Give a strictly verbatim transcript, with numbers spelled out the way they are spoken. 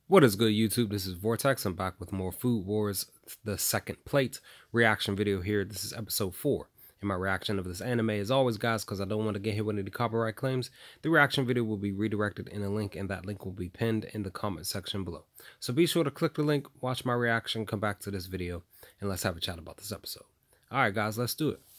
What is good, YouTube? This is Vortex. I'm back with more Food Wars, the second plate reaction video here. This is episode four. In my reaction of this anime, as always, guys, because I don't want to get hit with any copyright claims, the reaction video will be redirected in a link, and that link will be pinned in the comment section below. So be sure to click the link, watch my reaction, come back to this video, and let's have a chat about this episode. Alright, guys, let's do it.